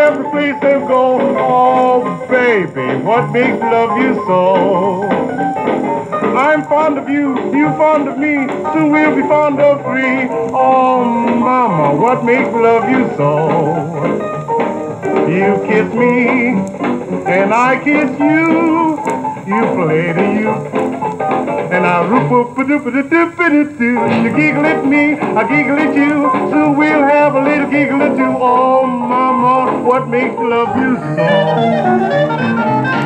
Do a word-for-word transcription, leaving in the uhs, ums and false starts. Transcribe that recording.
every place they go. Oh, baby, what makes love you so? I'm fond of you, you fond of me, soon we'll be fond of three. Oh, mama, what makes love you so? You kiss me, and I kiss you. You play the you, and I roop oop a doop a doop a doo doo. You giggle at me, I giggle at you, so we'll have a little giggle or two. Oh, mama, what makes love you so?